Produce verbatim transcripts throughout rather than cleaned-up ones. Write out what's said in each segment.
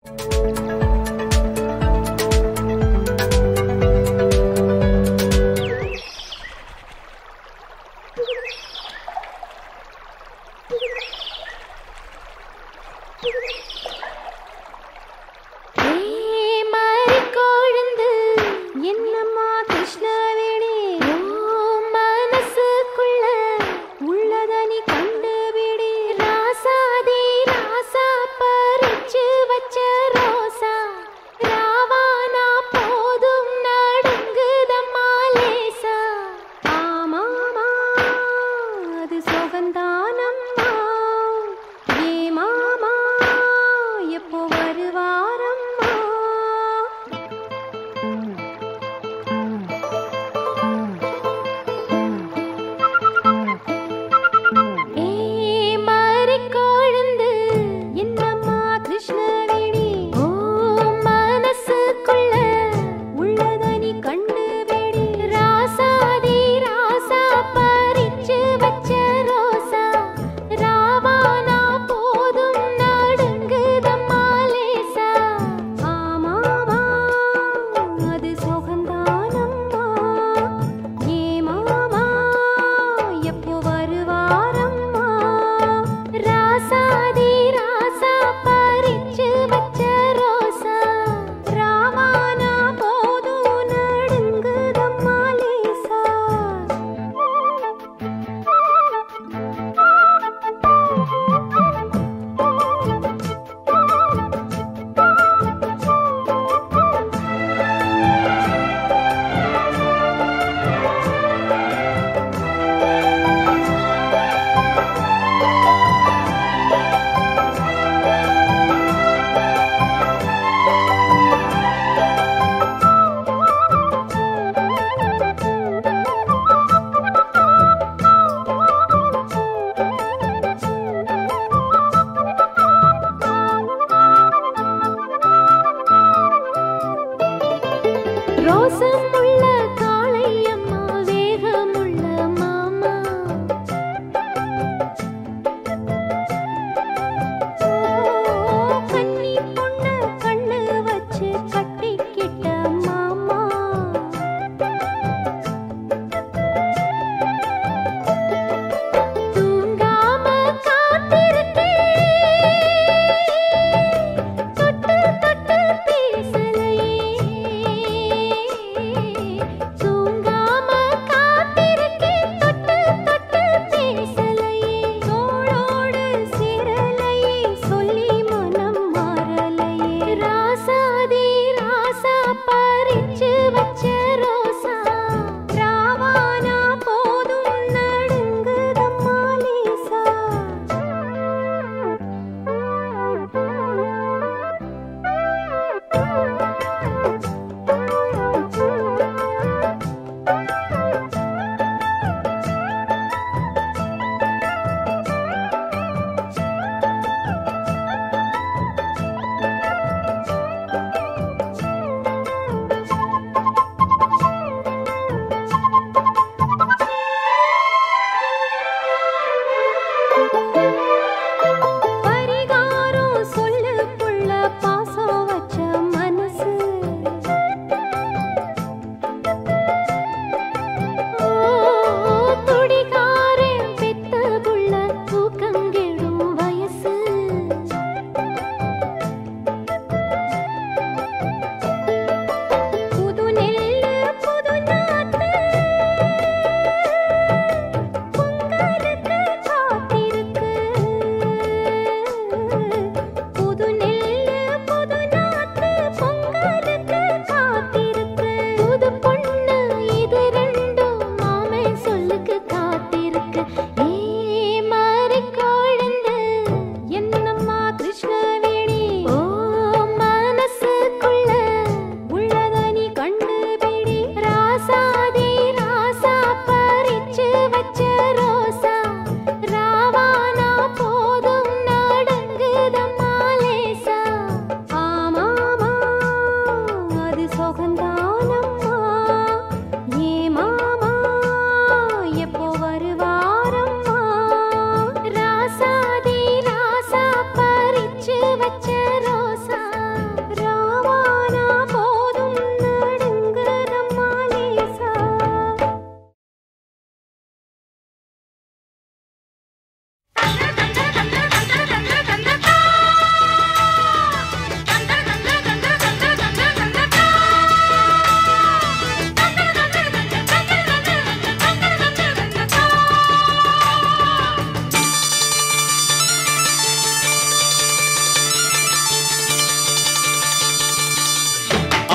Oh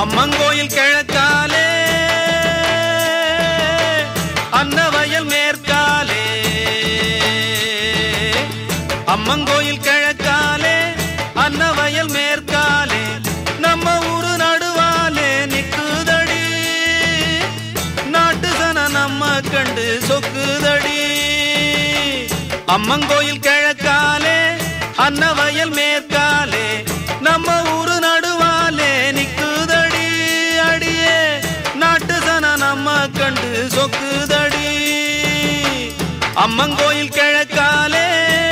அம்மங்கோயில் கிழக்காலே அன்னவயல் மேற்காலே அம்மங்கோயில் கிழக்காலே அன்னவயல் மேற்காலே நம்ம ஊரு நடுவாலே நிக்குதடி நாட்டு சன நம்ம கண்டு சொக்குதடி அம்மங்கோயில் கிழக்காலே அன்னவயல் மேற்காலே நம்ம ஊரு நடுவாலே நிக்குதடி அடியே நாட்டு சன நம்ம கண்டு சொக்குதடி அம்மங்கோயில் கிழக்காலே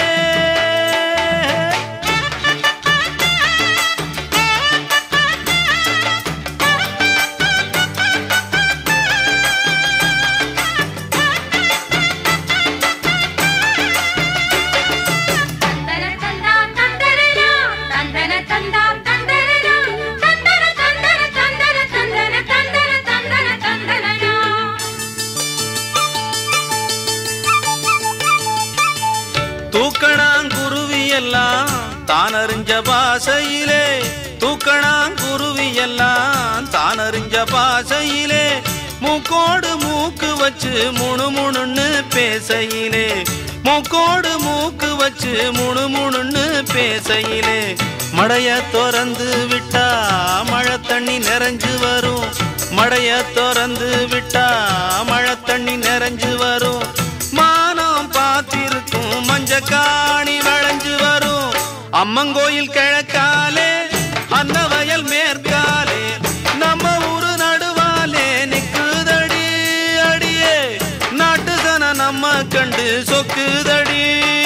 தூக்கணாங்குருவி எல்லாம் தானறிஞ்ச பாசையிலே தூக்கணாங்குருவி எல்லாம் தானறிஞ்ச பாசையிலே மூக்கோடு மூக்கு வச்சு முணு முணுன்னு பேசையிலே மூக்கோடு மூக்கு வச்சு முணு முணுன்னு பேசையிலே மடைய திறந்து விட்டா மழை தண்ணி நிறைஞ்சு வரும் மடைய திறந்து விட்டா மழை தண்ணி நிறைஞ்சு வரும் மானம் பார்த்திருக்கும் மஞ்சக்காணி வளைஞ்சு வரும் அம்மங்கோயில் கிழக்காலே அன்னவயல் மேற்காலே நம்ம ஊரு நடுவாலே நிக்குதடி அடியே நாட்டு சன நம்ம கண்டு சொக்குதடி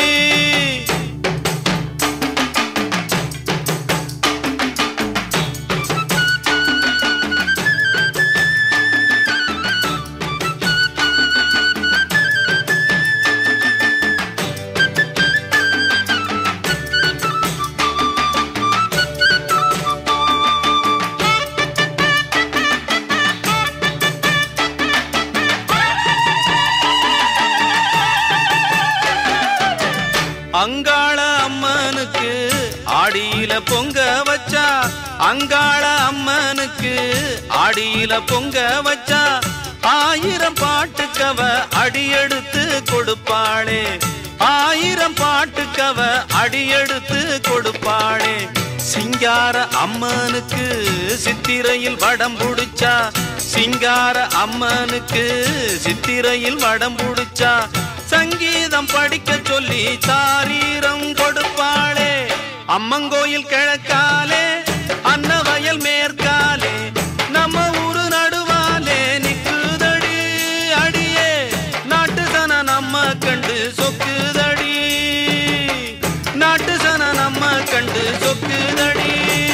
அங்காள அம்மனுக்கு ஆடியில பொங்க வச்சா அங்காள அம்மனுக்கு ஆடியில பொங்க வச்சா ஆயிரம் பாட்டுக்கவ அடியெடுத்து கொடுப்பாளே ஆயிரம் பாட்டுக்கவ அடியெடுத்து கொடுப்பாளே சிங்கார அம்மனுக்கு சித்திரையில் வடம் புடிச்சா சிங்கார அம்மனுக்கு சித்திரையில் வடம் புடிச்சா சங்கீதம் படிக்க சொல்லி தாரீரம் கொடுப்பாளே அம்மங்கோயில் கிழக்காலே அன்னவயல் மேற்காலே நம்ம ஊரு நடுவாலே நிக்குதடி அடியே நாட்டு சன நம்ம கண்டு சொக்குதடி நாட்டு சன நம்ம கண்டு சொக்குதடி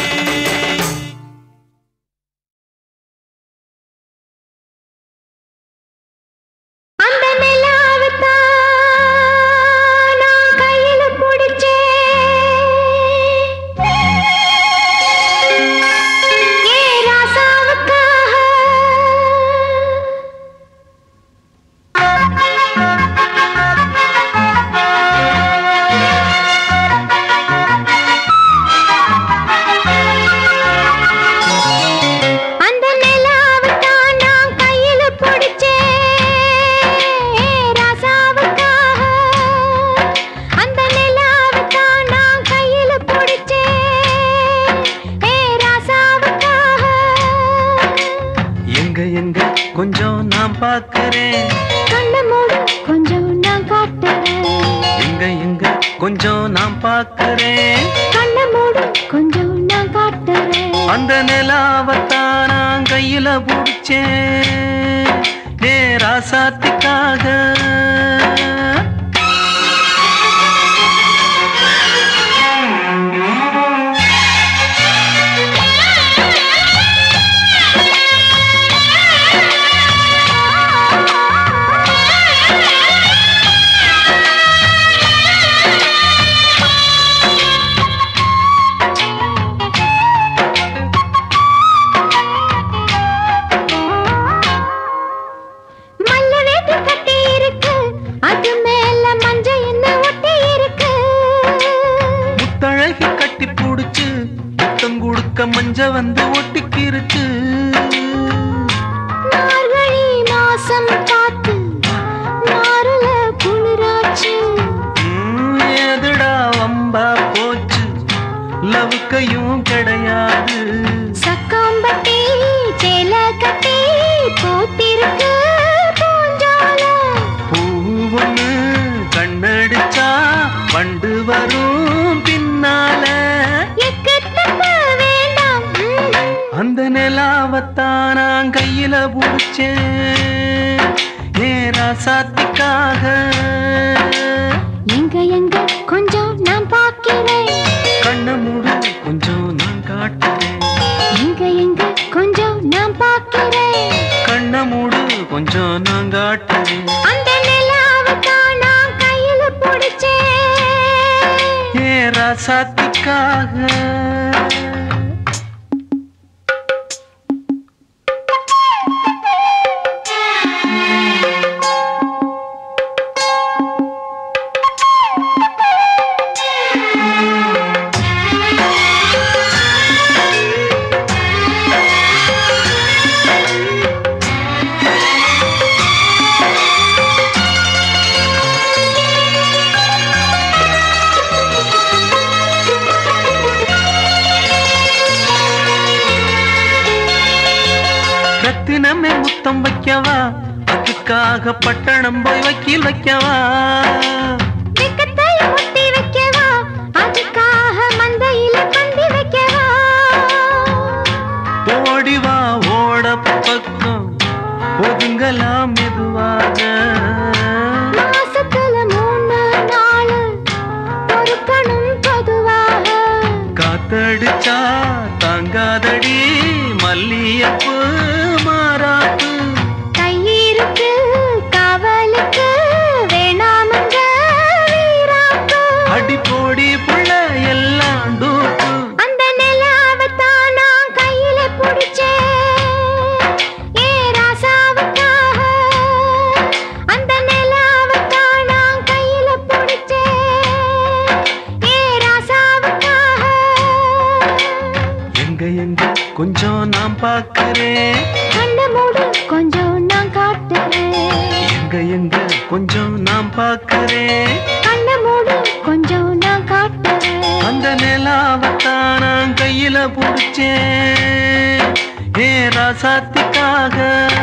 கொஞ்சம் நான் பார்க்கிறேன் கொஞ்சம் நான் காட்டுறேன் எங்க எங்க கொஞ்சம் நான் பார்க்கிறேன் கொஞ்சம் நான் காட்டுறேன் அந்த நிலாவத்தான் நான் கையில பிடிச்சேன் ஏ ராசாத்திக்காக கட்டி இருக்கு முழுக்க மஞ்ச வந்து ஒட்டிக்கிருச்சு மார்கழி மாசம் காத்து மாறுல குளிராச்சு எதுடா வம்பா போச்சு லவுக்கையும் கிடையாது சக்காம்பட்டி சேல கட்டி போத்திருக்கு பூஞ்சால பூ ஒண்ணு கண்ணடிச்சா வண்டு வரும் பின்னால வேண்டாம் அந்த நிலாவத்தான் நான் கையில புடிச்சேன் ஏரா சாத்திக்காக எங்க எங்க கொஞ்சம் நான் பார்க்கிறேன் கண்ண மூடு கொஞ்சம் நான் காட்டுறேன் எங்க எங்க கொஞ்சம் நான் பார்க்கிறேன் கண்ண மூடு கொஞ்சம் நான் காட்டுறேன் அந்த நிலாவத்தான் நான் கையில பிடிச்சேன் ஏரா சாத்திக்காக ரத்தினமே முத்தம் வைக்கவா அதுக்காக பட்டணம் போய் வக்கீல் வைக்கவா வெக்கத்தை முத்தி வைக்கவா அதுக்காக மந்தையில பந்தி வைக்கவா ஓடிவா ஓட பக்கம் ஒதுங்கலாம் மெதுவாக மாசத்துல மூணு நாள் பொறுக்கணும் பொதுவாக காத்தடிச்சா தாங்காதடி மல்லியப்பு மாறாப்பு கையிருக்கு காவலுக்கு வேணாமங்க வீராப்பு அடி போடி புள்ள எல்லாம் டூப்பு அந்த நிலாவத்தான் நான் கையில பிடிச்சேன் ஏ ராசாவுக்காக அந்த நிலாவத்தான் நான் கையில பிடிச்சேன் ஏ ராசாவுக்காக எங்க எங்க கொஞ்சம் நான் பார்க்கிறேன் கண்ண மூடு கொஞ்சம் நான் காட்டுறேன் எங்க எங்க கொஞ்சம் நான் பார்க்கிறேன் கண்ண மூடு கொஞ்சம் நான் காட்டுறேன் அந்த நிலாவத்தான் நான் கையில புடிச்சேன் ஏ ராசாத்திக்காக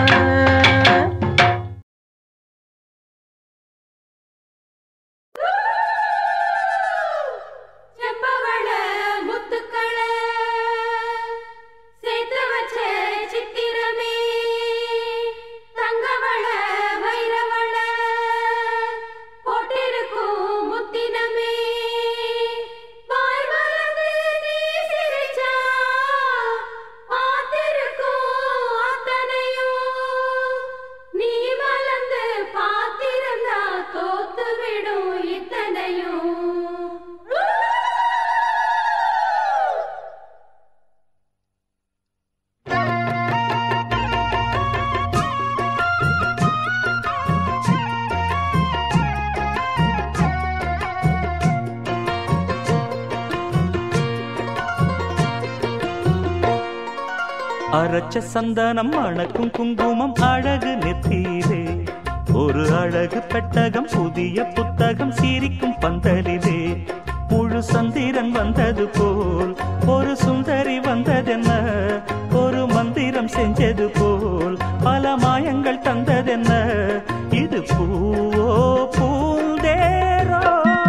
அரைச்ச சந்தனம் அணக்கும் குங்குமம் அழகு நெத்தியிலே ஒரு அழகு பெட்டகம் புதிய புத்தகம் சிரிக்கும் பந்தலிலே முழு சந்திரன் வந்தது போல் ஒரு சுந்தரி வந்ததென்ன ஒரு மந்திரம் செஞ்சது போல் பல மாயங்கள் தந்ததென்ன இது பூவோ பூந்தேரோ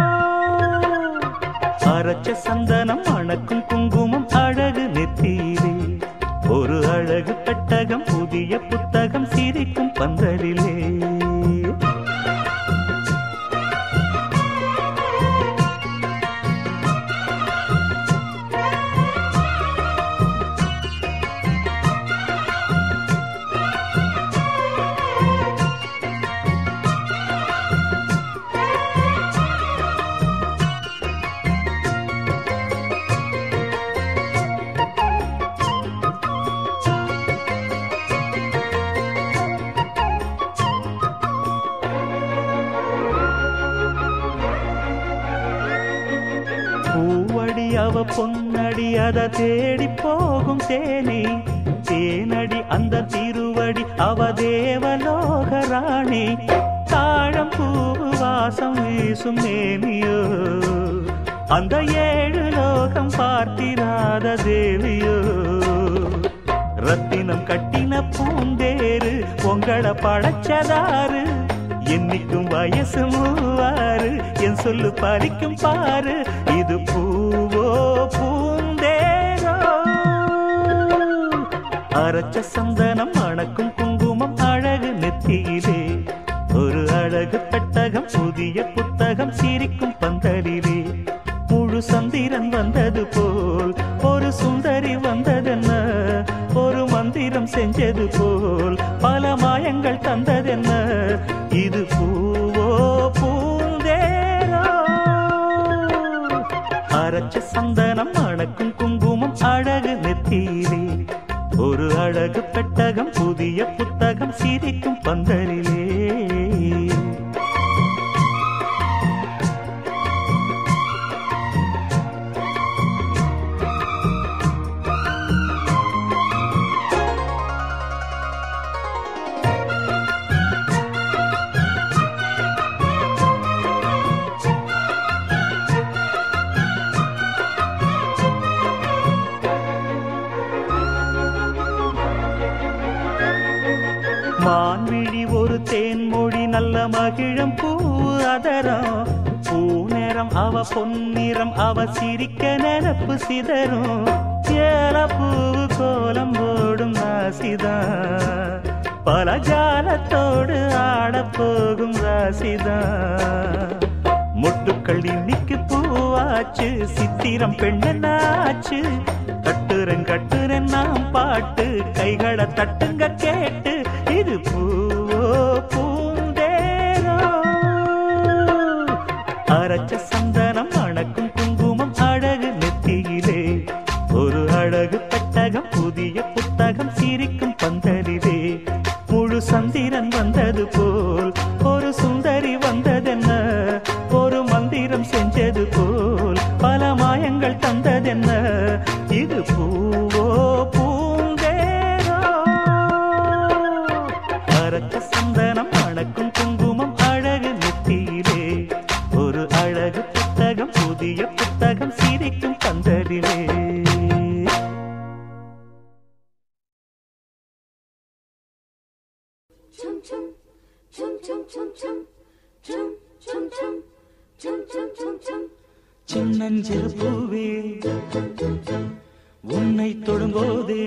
அரைச்ச சந்தனம் அணக்கும் குங்குமம் அழகு நெத்தியிலே ஒரு அழகு பெட்டகம் புதிய புத்தகம் சிரிக்கும் பந்தலிலே பொன்னடி அதை தேடி போகும் தேனி தேனடி அந்த திருவடி அவ தேவலோக ராணி தாழம் பூ வாசம் வீசும் மேனியோ அந்த ஏழு லோகம் பார்த்திராத தேவியோ ரத்தினம் கட்டின பூந்தேரு உங்களை படைச்சதாரு என்னைக்கும் வயசு மூவாறு என் சொல்லு பறிக்கும் பாரு இது பூவோ பூந்தேரோ அரைச்ச சந்தனம் மணக்கும் குங்குமம் அழகு நெத்தியிலே ஒரு அழகு பெட்டகம் புதிய புத்தகம் சிரிக்கும் பந்தலிலே முழு சந்திரன் வந்தது போல் ஒரு சுந்தரி வந்ததென்ன ஒரு மந்திரம் செஞ்சது போல் பல மாயங்கள் தந்ததென்ன இது பூவோ பூந்தேரோ அரைச்ச சந்தனம் மணக்கும் குங்குமம் அழகு நெத்தியிலே ஒரு அழகு பெட்டகம் புதிய புத்தகம் சிரிக்கும் பந்தலிலே மான்விழி ஒரு தேன்மொழி நல்ல மகிழம் பூ அதரம் பூநேரம் அவ பொன்னிறம் அவ சிரிக்க நினப்பு சிதறும் ஏல பூவு கோலம் போடும் ராசிதான் பல ஜாலத்தோடு ஆடப்போகும் ராசிதான் முட்டுக்கள் இன்னைக்கு பூவாச்சு சித்திரம் பெண்ணாச்சு கட்டுரன் கட்டுரன் நாம் பாட்டு கைகளை தட்டுங்க கேட்டு இது பூவோ பூந்தேரோ அரைச்ச சந்தனம் மணக்கும் குங்குமம் அழகு நெத்தியிலே ஒரு அழகு பெட்டகம் புதிய புத்தகம் சிரிக்கும் பந்தலிலே முழு சந்திரன் வந்தது போல் ஒரு சுந்தரி வந்ததென்ன ஒரு மந்திரம் செஞ்சது போல் பல மாயங்கள் தந்ததென்ன இது பூவோ பூந்தேரோ அரைச்ச சந்தனம் மணக்கும் குங்குமம் அழகு நெத்தியிலே ஒரு அழகு புத்தகம் புதிய புத்தகம் சிரிக்கும் பந்தலிலே சின்னஞ்சிறு பூவே உன்னை தொடும்போதே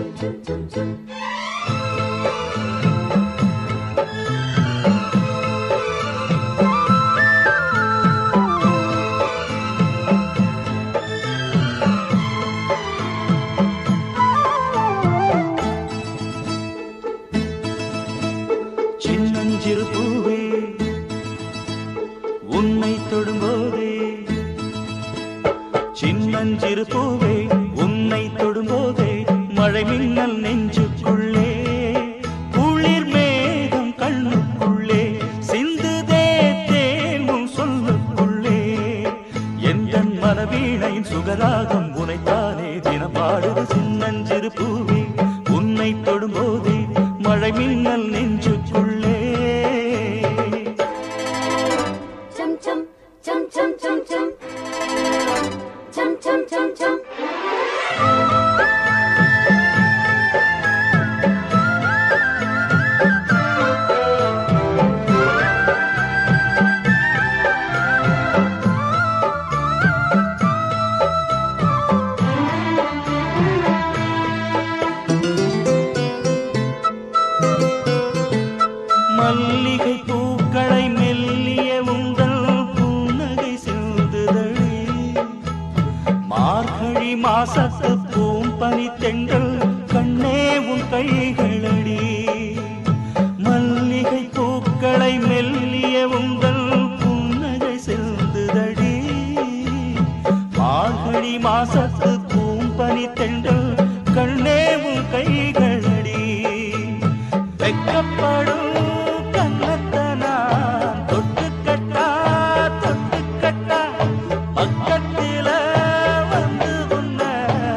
சின்னஞ்சிறு பூவே உன்னை தொடும்போதே சின்னஞ்சிறு பூவே உன்னை தொடும்போதே மழை மின்னல் நெஞ்சுக்குள்ளே குளிர் மேகம் கண்ணுக்குள்ளே சிந்துதே தேனும் சொல்லுக்குள்ளே எந்த மனவீணையின் சுகராகம் உனைத்தானே தினம் பாடுது சின்னஞ்சிறு பூவே உன்னை தொடும்போதே மழை மின்னல் நெஞ்சுக்குள்ளே மல்லிகை பூக்களை மெல்லிய உங்கள் புன்னகை செல்லுதழே மார்கழி மாசத்து பூம்பனி தென்றல் கண்ணே உன் கைகளடி மல்லிகை பூக்களை மெல்லிய உங்கள் புன்னகை செல்லுதழே மார்கழி மாசத்து பூம்பனி தென்றல் கண்ணே உன் கைகளடி வெக்கப்படும் தொட்டு கட்டா பக்கத்தில வந்து உன்ன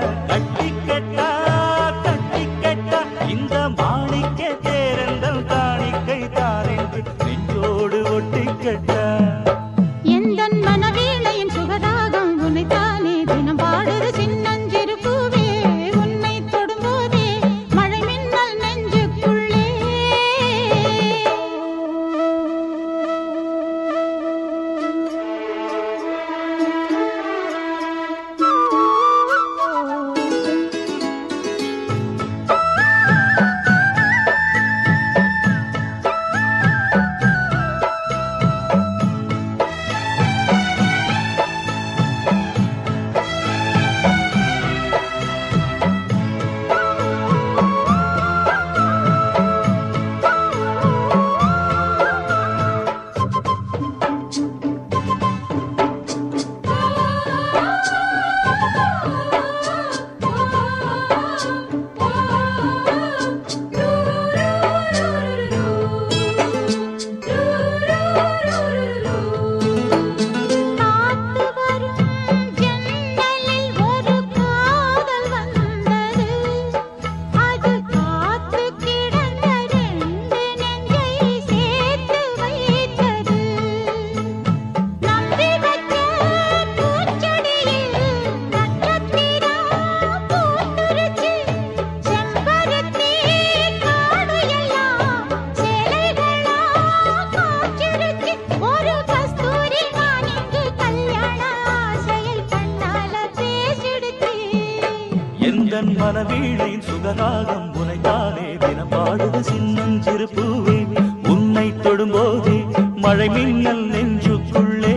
எந்தன் மனவீழையின் சுகராகம் உனைத்தானே தினம் பாடுது சின்னஞ்சிறு பூவே உன்னை தொடும்போதே மழை மின்னல் நெஞ்சுக்குள்ளே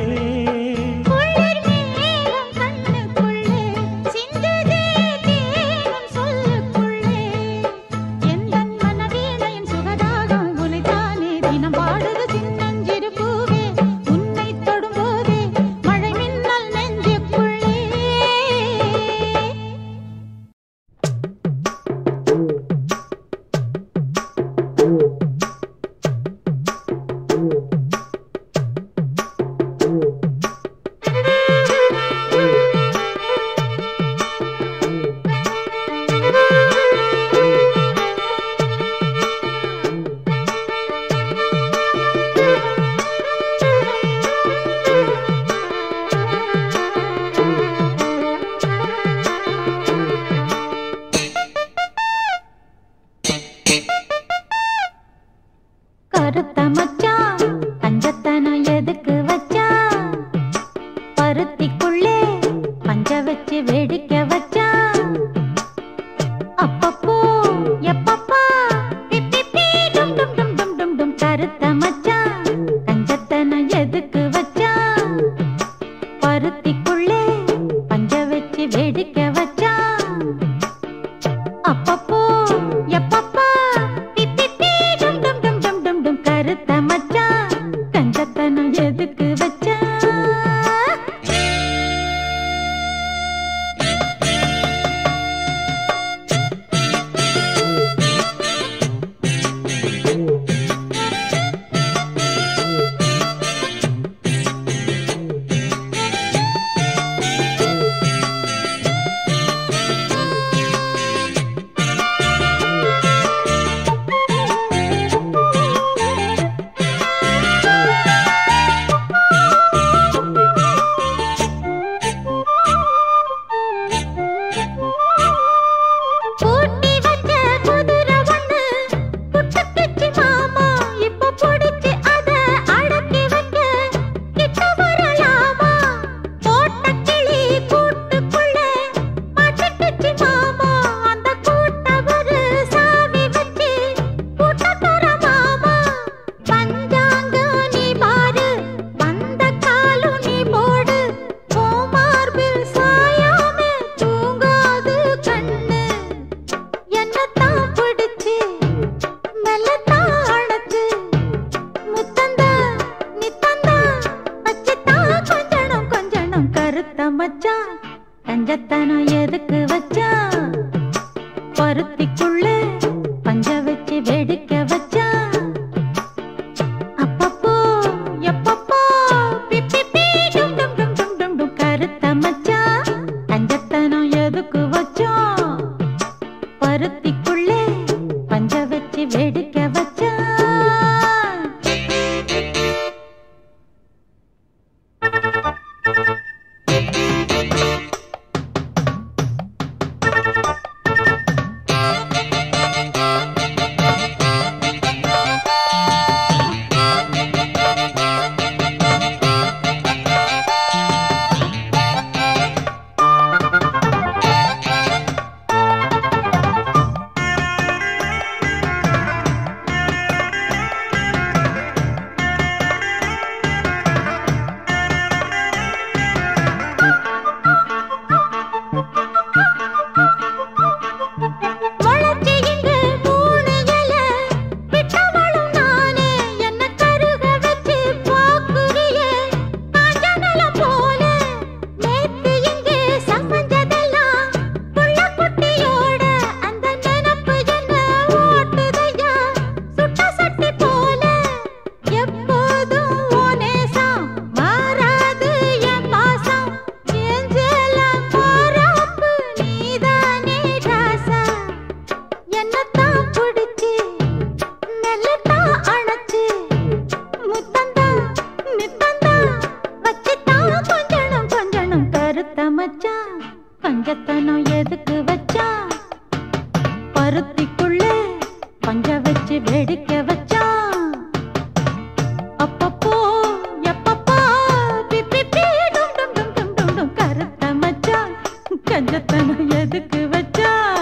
கஞ்சத்தனம் எதுக்கு வச்சா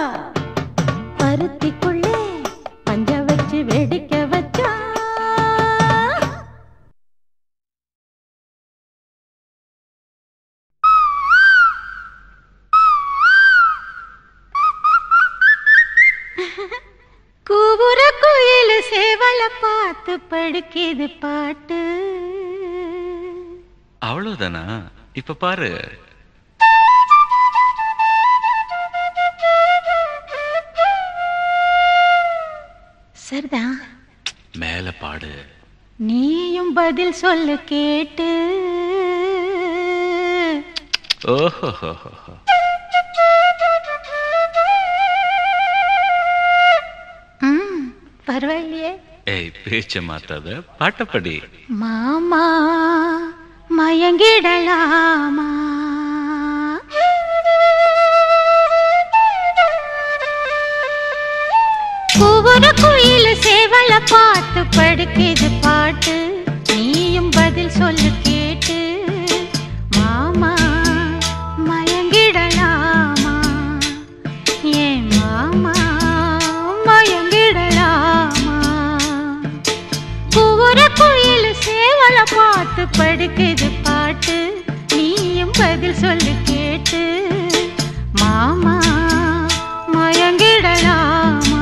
கூவுற குயில் சேவல பார்த்து படுக்கிது பாட்டு. அவ்வளவுதானா? இப்ப பாரு. சரிதான். மேல பாடு. நீயும் பதில் சொல்லு கேட்டு. ஓஹோ, பரவாயில்லையே. ஏய், பேச்ச மாத்தாத, பாட்டப்படி. மாமா மயங்கிடலாமா? கூவுற குயில் சேவல பார்த்து படுக்கிது பாட்டு. நீயும் பதில் சொல்லு கேட்டு. மாமா மயங்கிடலாமா? ஏன் மாமா மயங்கிடலாமா? கூவுற குயில் சேவல பார்த்து படுக்கிது பாட்டு. நீயும் பதில் சொல்லு கேட்டு. மாமா மயங்கிடலாமா?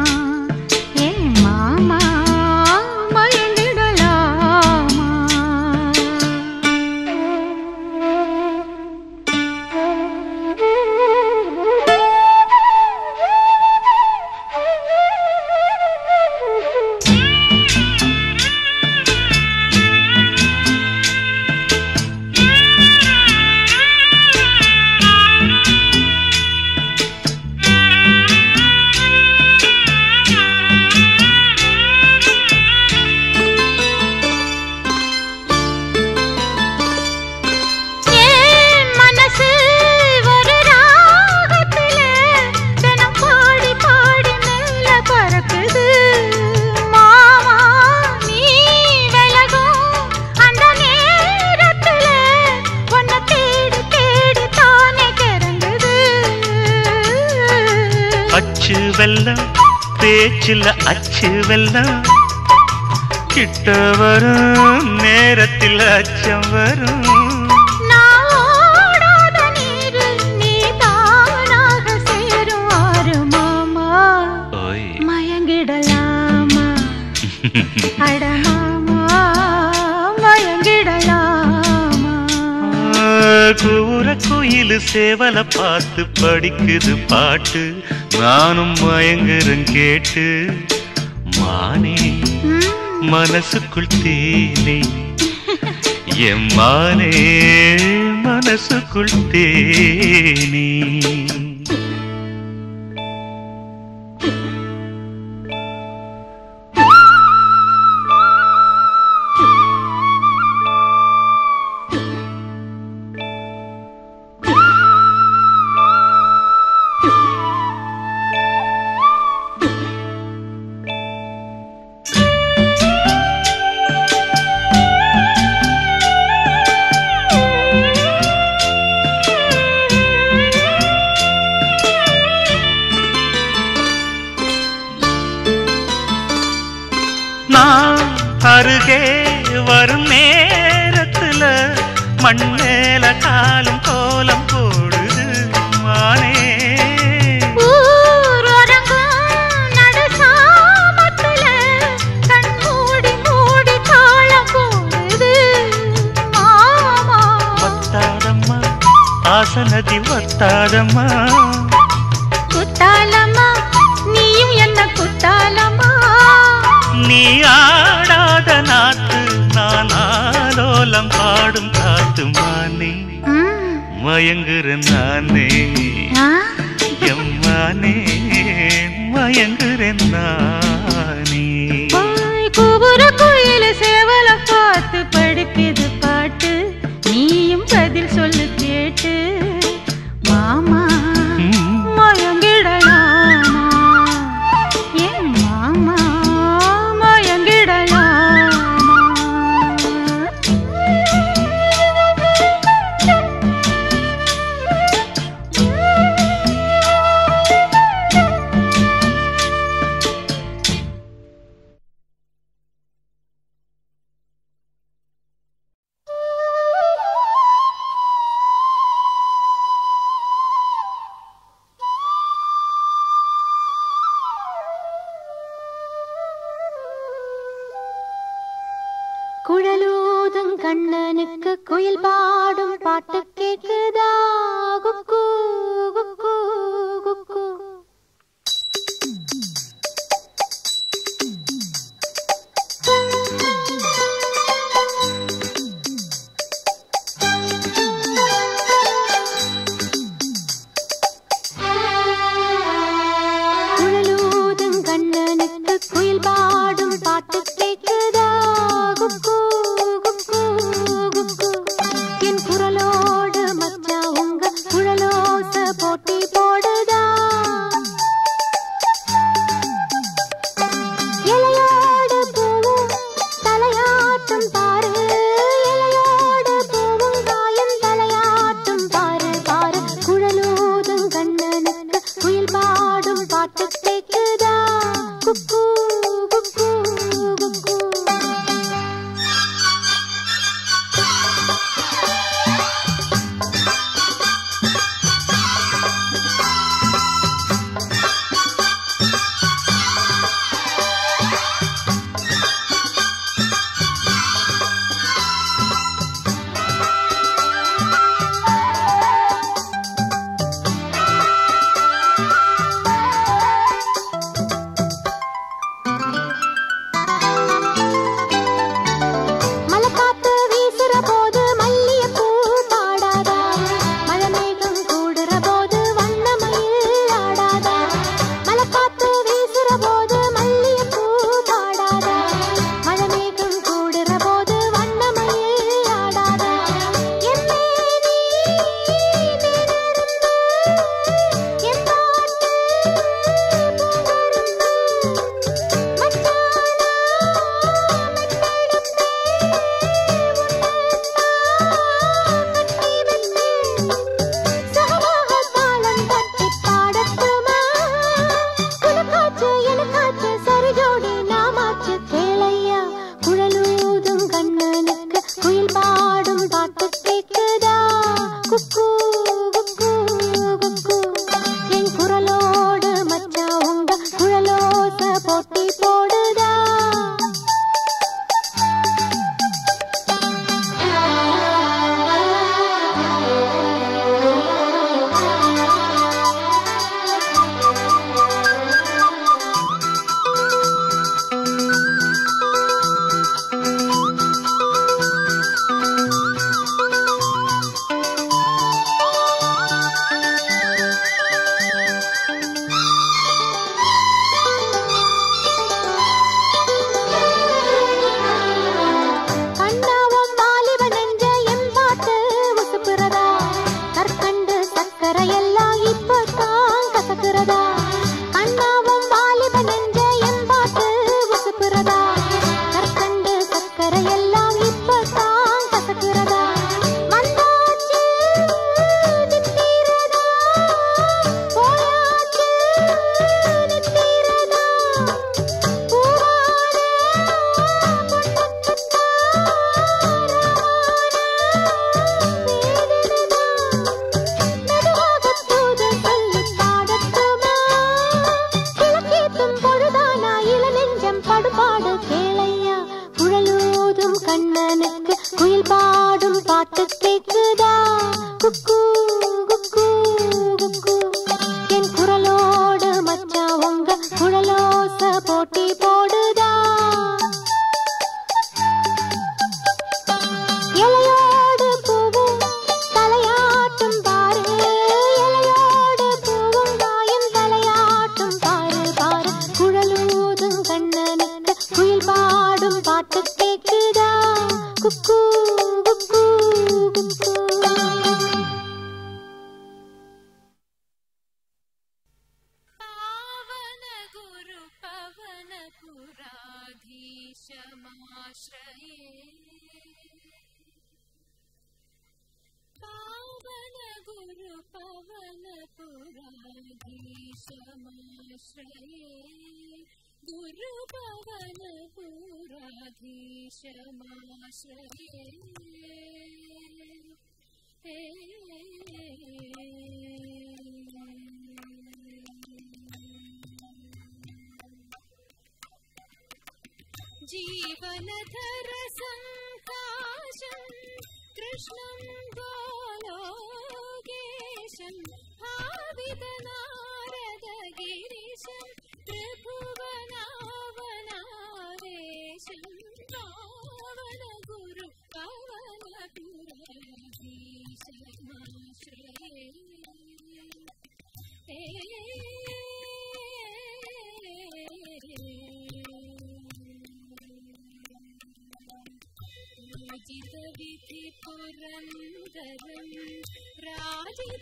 அச்சு வெல்லம் பேச்சில் அச்சு வெல்லம் கிட்ட வரும் நேரத்தில் அச்சம் வரும். மயங்கிடலாமா? அடமாமா மயங்கிடலாமா? கூற குயில் சேவல பார்த்து படிக்குது பாட்டு. நானும் மயங்குறேன் கேட்டு. மானே மனசுக்குள் தேனே, என் மானே மனசுக்குள் தேனே. அருகே வரும் நேரத்துல மண் மேல காலும் கோலம் போடுது மானே. வத்தாதம்மா ஆசனதி வத்தாதம்மா. குத்தாலம்மா நீயும் என்ன குத்தாலம்மா? நீ ஆடாத நாத்து நான் ஆலோலம் பாடும் காத்து மானே. மயங்குற நானே எம்மானே மயங்குற நானே. கூவுற குயில சேவல பார்த்து படுக்குது பாட்டு. நீயும் பதில் சொல்லு கேட்டு. மாமா மயங்கிடலாமா? ஏன் மாமா குழலூதும் கண்ணனுக்கு குயில் பாடும் பாட்டு கேக்குதா குக்கு குக்கு குக்கு குழலூதும் கண்ணனுக்கு குயில் பாடும் பாட்டு கேக்குதா குக்கு குக்கு குக்கு என் குரலோடு மச்சா உங்க குழலோச போட்டி போடுதா இலையோடு பூவும் தலையாட்டும் பாரு இலையோடு பூவும் காயும் தலையாட்டும் பாரு பாரு குழலூதும் கண்ணனுக்கு குயில் பாடும் பாட்டு கேக்குதா குக்கு குக்கு குக்கு மலைக்காத்து வீசுற போது மல்லிகைப்பூ பாடாதா மழைமேகம் கூடுற போது வண்ணமயில் ஆடாதா மலைக்காத்து வீசுற போது மல்லிகைப்பூ பாடாதா மழைமேகம் கூடுற போது வண்ணமயில் ஆடாதா என்னே நீ நினைந்து என் பாட்டு பூங்கரும்பு மச்சானா குயில் பாடும் பாட்டு கேக்குதா குக்கு குக்கு குக்கு என் குரலோடு மச்சா உங்க குழலோச போட்டி போடுதா கண்ணாவும் வாலிப நெஞ்ச எம்பாட்டு உசுப்புறதா கற்கண்டு சக்கரை எல்லாம் இப்பதான் கசக்குறதா கண்ணாவும் வாலிப நெஞ்ச எம்பாட்டு உசுப்புறதா கற்கண்டு சக்கரை எல்லாம் இப்பதான் கசக்குறதா வந்தாச்சு நித்திரதா போயாச்சு நித்திரதா பூவான படுபாடு கேளையா குழலூதும் கண்ணனுக்கு குயில் பாடும் பாட்டு கேக்குதா குக்கு குக்கு குக்கு என் குரலோடு மச்சா உங்க குழலோச போட்டி போடுதா இலையோடு பூவும் தலையாட்டும் பாரு இலையோடு பூவும் காயும் தலையாட்டும் பாரு பாரு குழலூதும் கண்ணனுக்கு குயில் பாடும் பாட்டு கேக்குதா குக்கு குக்கு குக்கு पावन गुरु पवन पुराधीशमाश्रये पावन गुरु पवन पुराधीशमाश्रये गुरु पवन पुराधीशमाश्रये जीवनधर संग विधि पुरंदरं राजित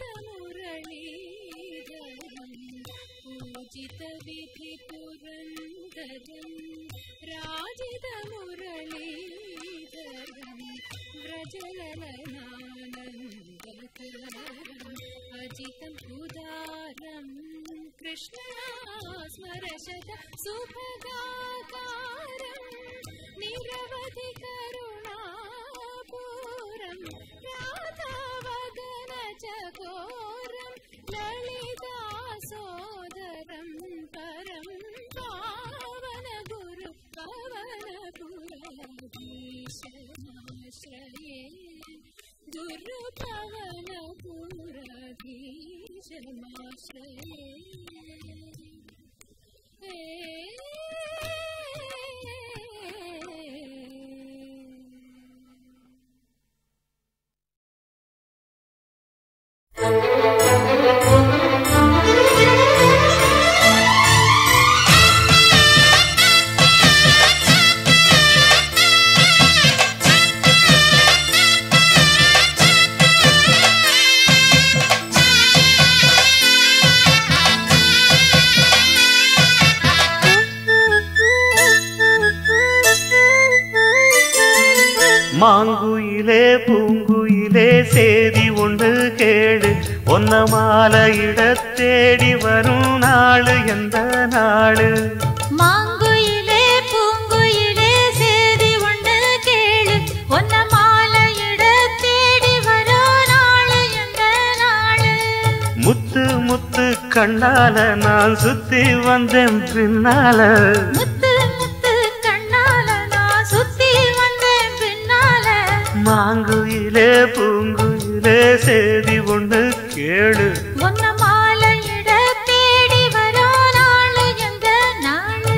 मुरलीधरं पूजित विधि पुरंदरं राजित मुरलीधरं व्रजललनानन्दकरं अजितं उदारं कृष्ण स्मरशत सुभगाकारं निरवधि करुणापूरं राधावदन चकोरं ललितासोदरं परं पावन गुरु पवनपुराधीशमाश्रये दुर्पवनपुराधीशमाश्रये மாங்குயிலே பூங்குயிலே சேதி ஒன்று கேடு ஒன்ன மாலையிட தேடி வரும் நாளு எந்த நாளு மாங்குயிலே பூங்குயிலே சேதி ஒன்று கேளு ஒன்ன மாலையிட தேடி வரும் நாளு எந்த நாளு முத்து முத்து கண்ணால நான் சுத்தி வந்தேன் பின்னால முத்து முத்து கண்ணால நான் சுத்தி வந்தேன் பின்னால மாங்குயிலே பூங்குயிலே சேதி ஒன்று கேளு ஒன்ன மாலையிட தேடி வரும் நாளு எந்த நாளு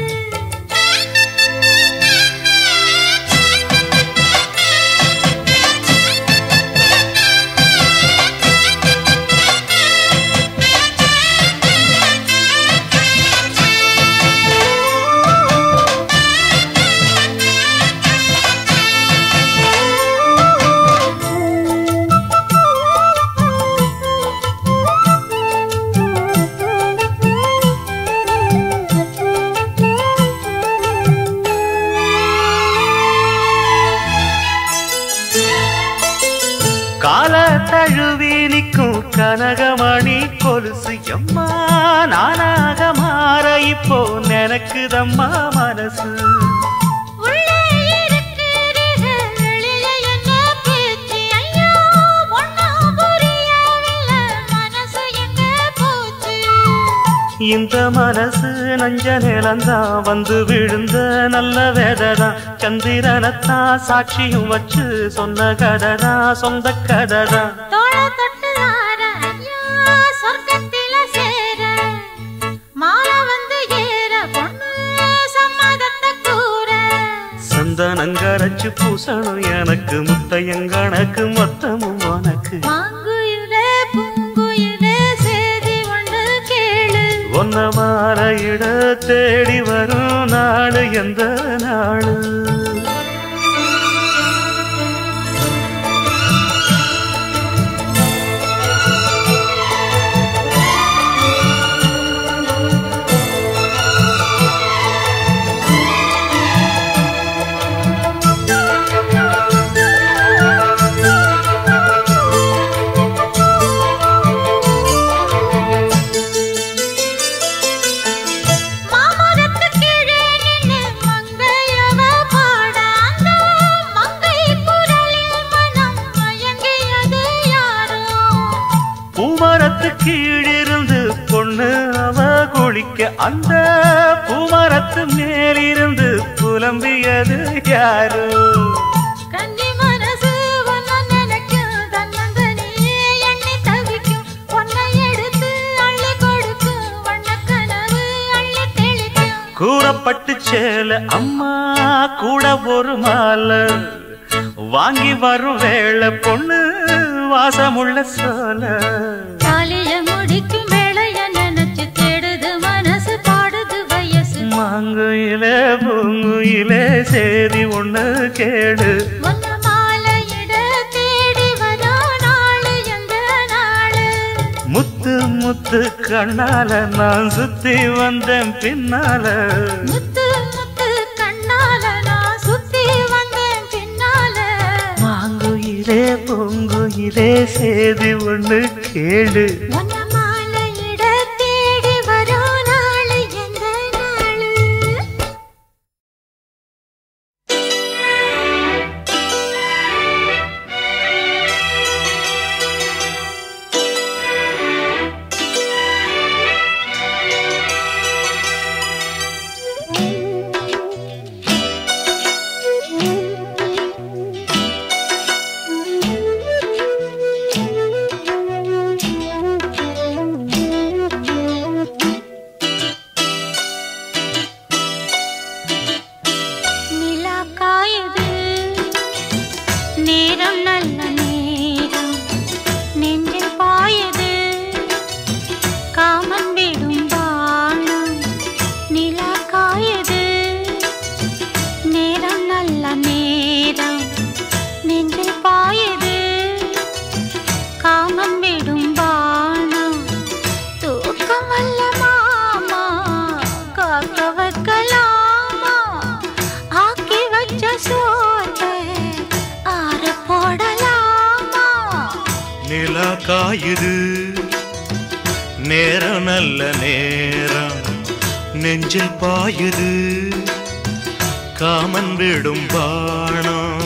கால தழுவி நிற்கும் கனகமணி கொலுசு எம்மா நானாக மாற இப்போ நினைக்குதம்மா மனசு உள்ளே இருக்கிறீர்கள் வெளியே என்ன பேச்சு ஐயோ ஒன்னும் புரியவில்லை மனசு எங்க போச்சு இந்த மனசு நஞ்ச நிலந்தான் வந்து விழுந்த நல்ல வேததான் சந்திரனத்தான் சாட்சியும் வச்சு சொன்ன கதைதான் சொந்த கதைதான் தோள தொட்டு ஆற ஐயா சொர்க்கத்தில சேர மாலை வந்து ஏற பொண்ணு சம்மதத்தை கூற சந்தனங்கரைச்சு பூசணும் எனக்கு முத்தையங்கணக்கு மொத்தமும் உனக்கு மாங்குயிலே பூங்குயிலே சேதி ஒன்று கேளு ஒன்ன மாலையிட தேடி வரும் நாடு எந்த நாடு மாமரத்து கீழே நின்னு மங்கையவ பாட அந்த மங்கை குரலில் மனம் மயங்கியது யாரோ பூமரத்து கீழிருந்து பொண்ணு அவ குளிக்க அந்த பூமரத்து மேலிருந்து புலம்பியது யாரு கன்னி மனசு ஒன்ன நினைக்கும் தன்னந்தனியே எண்ணி தவிக்கும் பொன்னை எடுத்து அள்ளி கொடுக்கும் வண்ணக்கனவு அள்ளி தெளிக்கும் கூறப்பட்டு சேல அம்மா கூட ஒரு மாலை வாங்கி வரும் வேளை பொண்ணு வாசமுள்ள சோல தாலிய முடிக்கும் வேளைய நினைச்சு தேடுது மனசு பாடுது வயசு மாங்குயிலே பூங்குயிலே சேதி ஒண்ணு கேடு ஒன்ன மாலையிட முத்து கண்ணால நான் சுத்தி வந்தேன் பின்னால முத்து முத்து கண்ணால நான் சுத்தி வந்தேன் பின்னால மாங்குயிலே பொங்குயிலே சேதி ஒண்ணு கேடு உன்ன மாலையிட தேடி வரும் நாளை எந்த நாளு காயுது நேரம் நல்ல நேரம் நெஞ்சில் பாயுது காமன் விடும் பாணம்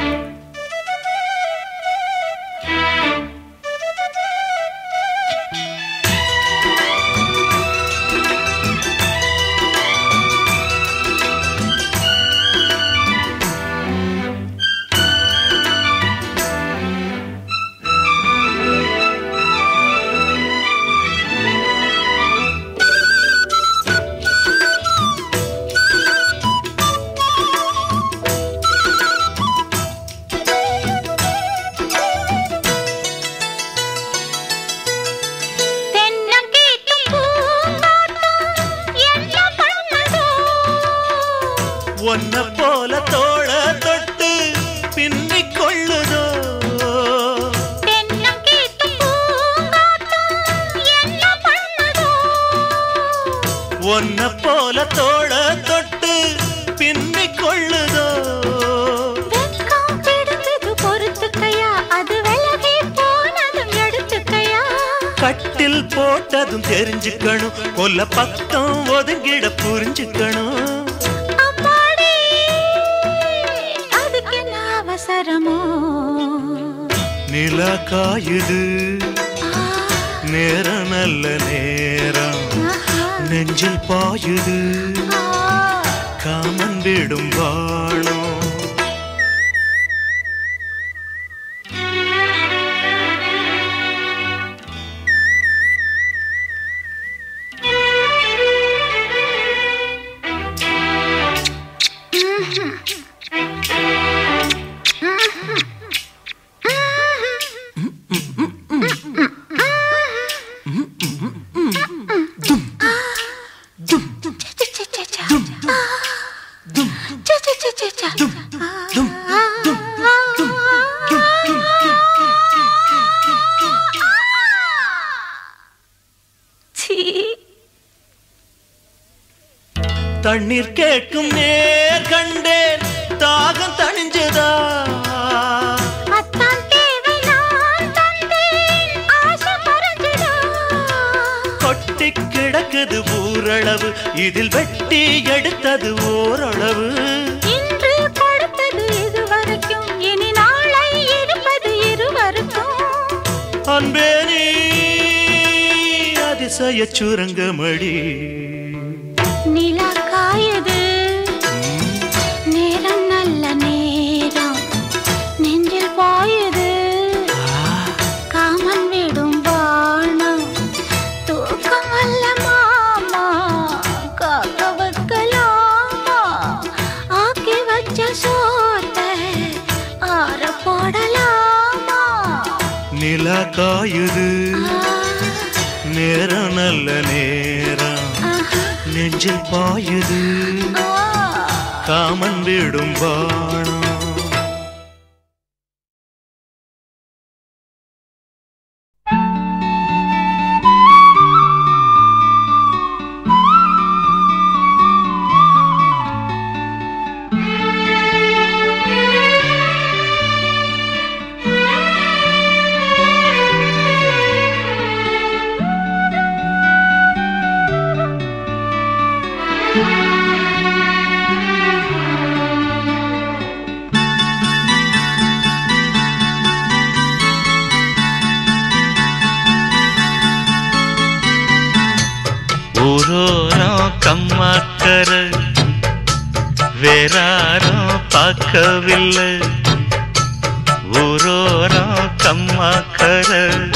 ஒன்ன போல தோள தொட்டு பின்னிக் கொள்ளுதோ ஒன்ன போல தோள தொட்டு பின்னிக் கொள்ளுதோ பொறுத்துக்கையா அது விலகி போனதும் எடுத்துக்கையா கட்டில் போட்டதும் தெரிஞ்சுக்கணும் கொல்ல பக்கம் ஒதுங்கிட புரிஞ்சுக்கணும் நிலா காயுது நேரம் நல்ல நேரம் நெஞ்சில் பாயுது காமன் விடும் வாழம் தண்ணீர் கேட்கும் நேர் கண்டேன் தாகம் தணிஞ்சதா கொட்டி கிடக்குது ஊரளவு இதில் வெட்டி எடுத்தது ஓரளவு இன்று கொடுத்தது இதுவரைக்கும் இனி நாளை இருப்பது இருவருக்கும் அன்பே நீ அதிசய சுரங்கமடி நிலா காயுது நேரம் நல்ல நேரம் நெஞ்சில் பாயுது காமன் விடும் வாணம் தூக்கம் அல்ல மாமா காக்க வைக்கலாமா ஆக்கி வச்ச சோத்தை ஆற போடலாமா நிலா காயுது நேரம் நல்ல நேரம் நெஞ்சில் பாயுது காமன் விடும் வாணம் ஊரோரம் கம்மாக்கர வேறாரும் பார்க்கவில்லை. ஊரோரம் கம்மாக்கர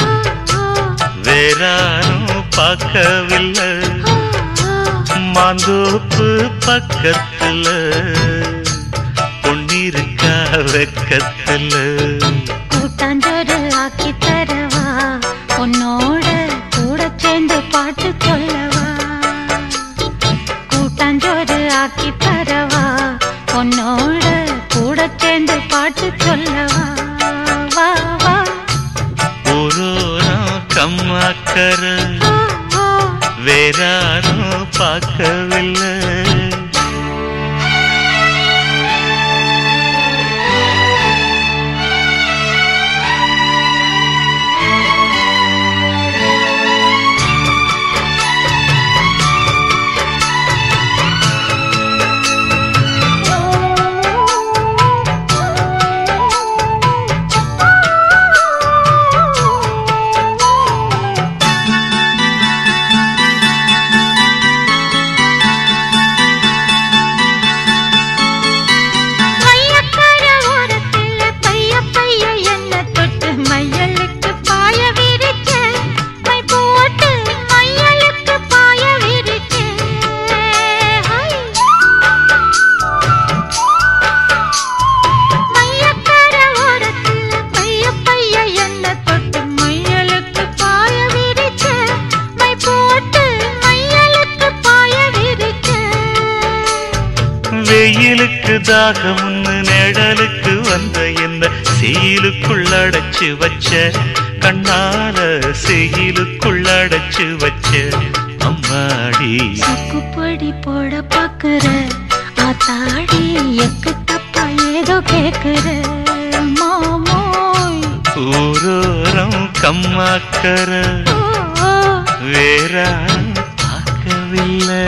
வேறாரும் பார்க்கவில்லை. மாந்தோப்பு பக்கத்துல பொன்னிருக்கா வெக்கத்துல. கூட்டாஞ்சோறு ஆக்கி தரவா உன்னோட கூட சேர்ந்து பாட்டு சொல்லவா. கூட்டாஞ்சோறு ஆக்கி தரவா உன்னோட கூட சேர்ந்து பாட்டு சொல்லவா. வா வா ஊரோரம் கம்மாக்கர வேறாரும் பார்க்கவில்லை. வெயிலுக்கு தாகமுன்னு நிழலுக்கு வந்த என்ன செயலுக்குள்ளடைச்சு வச்ச கண்ணால செயலுக்குள்ளடைச்சு வச்ச அம்மாடி. சக்குப்படி போட பாக்குற ஆத்தாடி எக்கு தப்பா ஏதோ கேக்குற மாமோய். ஊரோரம் கம்மாக்கர வேற பார்க்கவில்லை.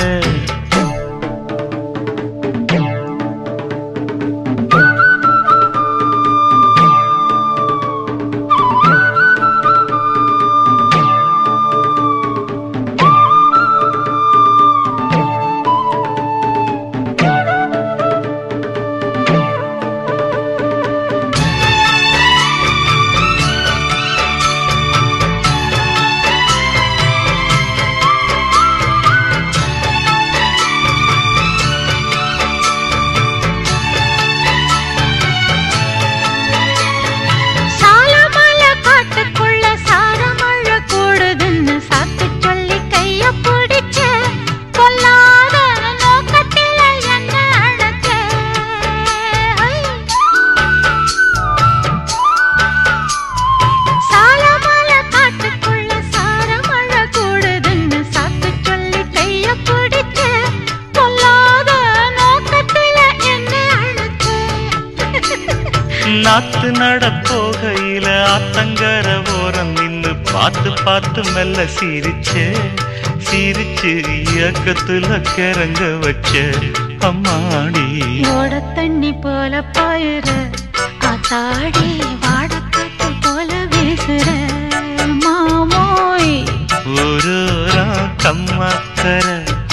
நாத்து நட போகையில ஆத்தங்கர ஓரம் நின்னு பார்த்து பார்த்து மெல்ல சிரிச்சே. சிரிச்சு இயக்கத்துல கிறங்க வச்ச அம்மாடி. ஓட தண்ணி போல பாயுற ஆத்தாடி வாடக்கட்டு போல வீசுற மாமோய். ஊரோரம் கம்மாக்கர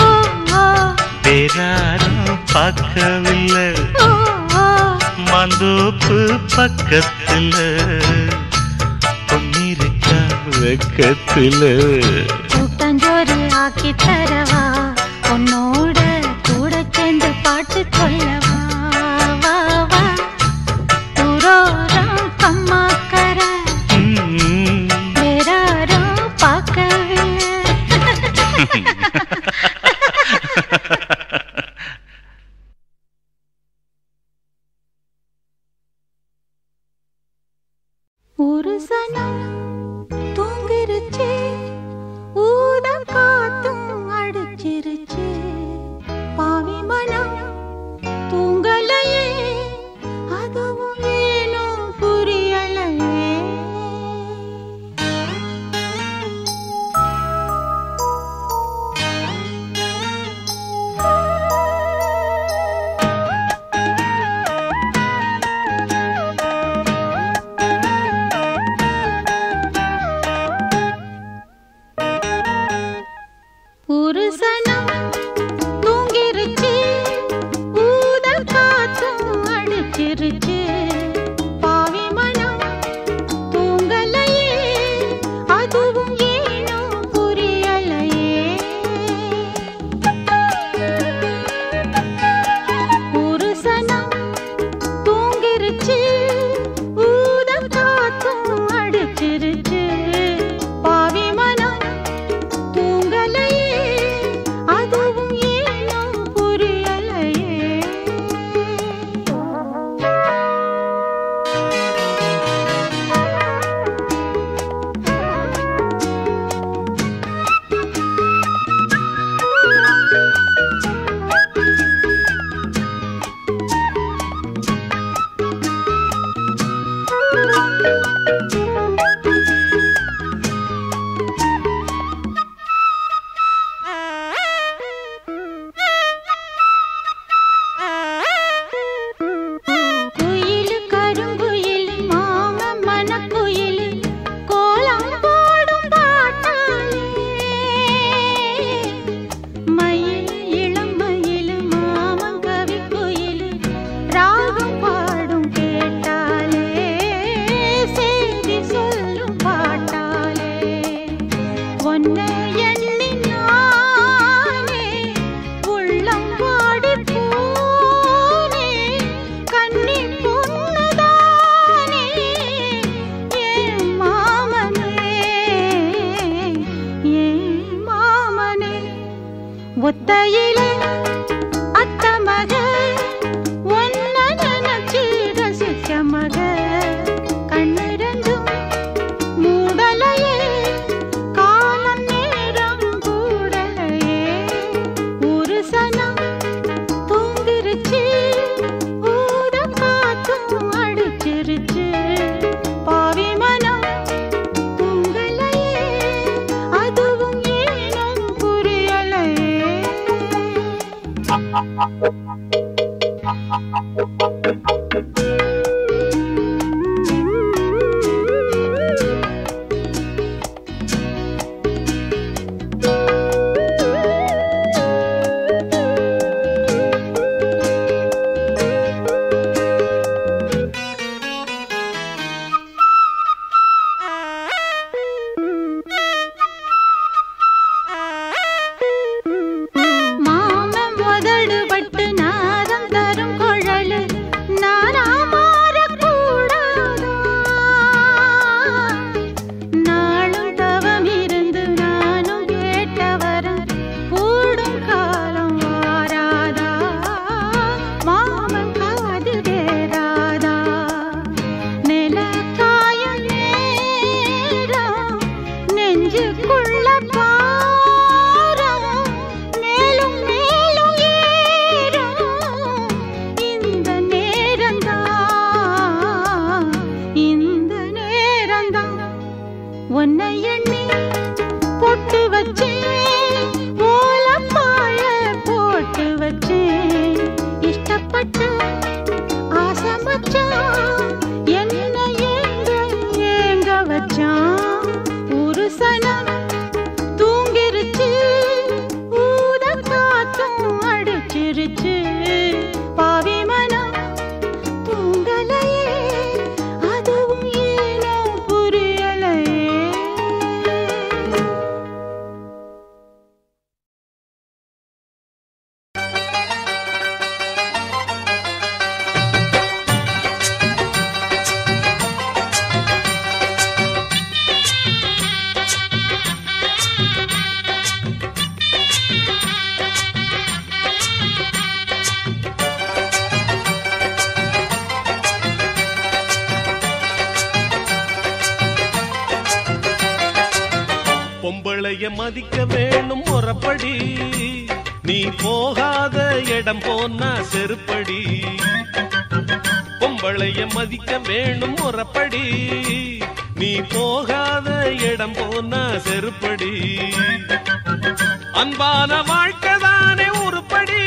வேறாரும் பார்க்கவில்லை. மாந்தோப்பு பக்கத்துல பொன்னிருக்கா வெக்கத்துல. கூட்டாஞ்சோறு ஆக்கி தரவா உன்னோட கூட சேர்ந்து பாட்டு சொல்லவா. வா வா ஊரோரம் கம்மாக்கர வேறாரும் பார்க்கவில்லை. ஒரு சனம் தூங்கிருச்சு ஊத காத்தும் அடிச்சிருச்சு. பாவி மனம் தூங்கலையே அதுவும் ஏனோ புரியலையே. கையிலே அத்த மக ஒன்ன நினைச்சு ரசிச்ச மக கண்ணிரண்டும் மூடலையே காலம் நேரம் கூடலையே ஒரு சனம் தூங்கிருச்சு ஊத காத்தும் அடிச்சிருச்சு பாவி மனம் தூங்கலையே அதுவும் ஏனும் புரியலையே மாமன் முதடுபட்டு நாதம் தரும் குழலு நானா மாறக்கூடாதா நாளும் தவம் இருந்து நானும் கேட்டவரம் கூடும் காலம் வாராதா மாமன் காது வேறாதா நில காயும் நேரம் நெஞ்சுக்குள்ள பாரம் மேலும் மேலும் ஏறும் இந்த நேரம்தான் இந்த நேரம்தான் உன்னை எண்ணி பொட்டு வச்சேன் ஓலப்பாய போட்டு வச்சேன் இஷ்டப்பட்டு ஆசை வச்சான் என்ன ஏங்க ஏங்க வச்சான் ஒரு சனம் தூங்கிருச்சு ஊத காத்தும் அடிச்சிருச்சு பாவி மனம் தூங்கலையே அதுவும் ஏனோ புரியலையே பொம்பளைய மதிக்க வேணும் முறப்படி நீ போகாத இடம் போனா செருப்படி பொம்பளைய மதிக்க வேணும் முறப்படி நீ போகாத இடம் போனா செருப்படி அன்பான வாழ்க்கைதானே உருப்படி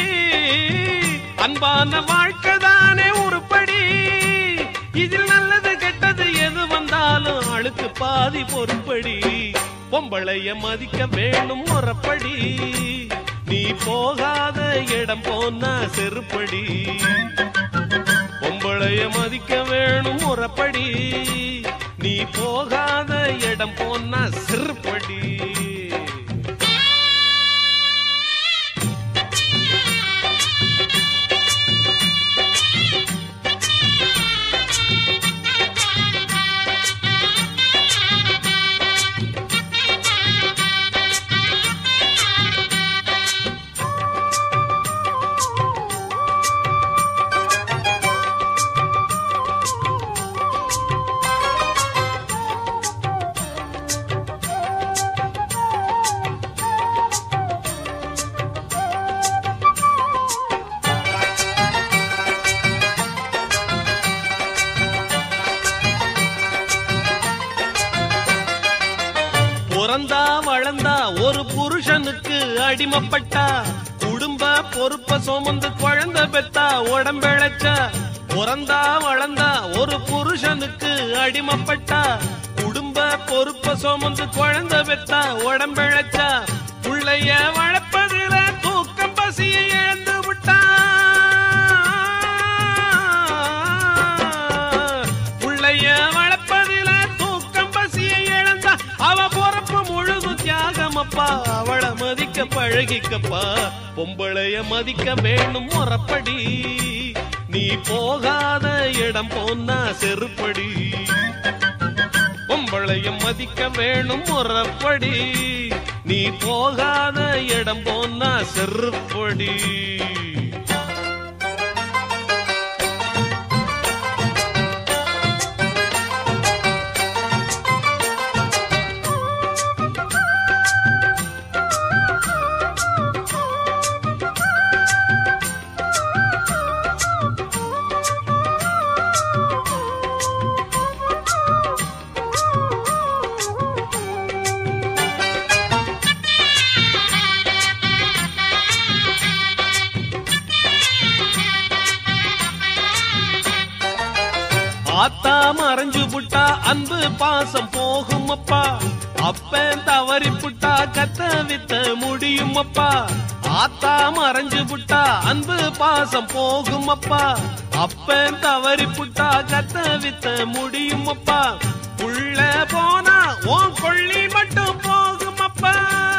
அன்பான வாழ்க்கைதானே உருப்படி இதில் நல்லது கெட்டது எது வந்தாலும் அழுக்கு பாதி பொறுப்படி பொம்பளைய மதிக்க வேணும் முறப்படி நீ போகாத இடம் போனா செருப்படி பொம்பளைய மதிக்க வேணும் முறப்படி நீ போகாத இடம் போனா செருப்படி பிறந்தா வளர்ந்தா ஒரு புருஷனுக்கு அடிமைப்பட்டா குடும்ப பொறுப்ப சுமந்து குழந்தை பெத்தா உடம்பிழைச்சா பிறந்தா வளர்ந்தா ஒரு புருஷனுக்கு அடிமைப்பட்டா குடும்ப பொறுப்ப சுமந்து குழந்தை பெத்தா உடம்பிழைச்சா புள்ளைய வளர்ப்பதில தூக்கம் பசியை இழந்து விட்டா புள்ளைய வளர்ப்பதில தூக்கம் பசியை இழந்தா அவ பொறுப்பு முழுது தியாகமப்பா அவளை மதிக்க பழகிக்கப்பா பொம்பளைய மதிக்க வேணும் முறப்படி நீ போகாத இடம் போனா செருப்படி பொம்பளையும் மதிக்க வேணும் முறப்படி நீ போகாத இடம் போனா செருப்படி ஆத்தா மறைஞ்சு புட்டா அன்பு பாசம் போகும் அப்பா அப்பன் தவறி புட்டா கத்த வித்த முடியும் அப்பா ஆத்தா மறைஞ்சு புட்டா அன்பு பாசம் போகும் அப்பா அப்பன் தவறி புட்டா கத்த வித்த முடியும் அப்பா உள்ள போனா உன் கொள்ளி மட்டும் போகும் அப்பா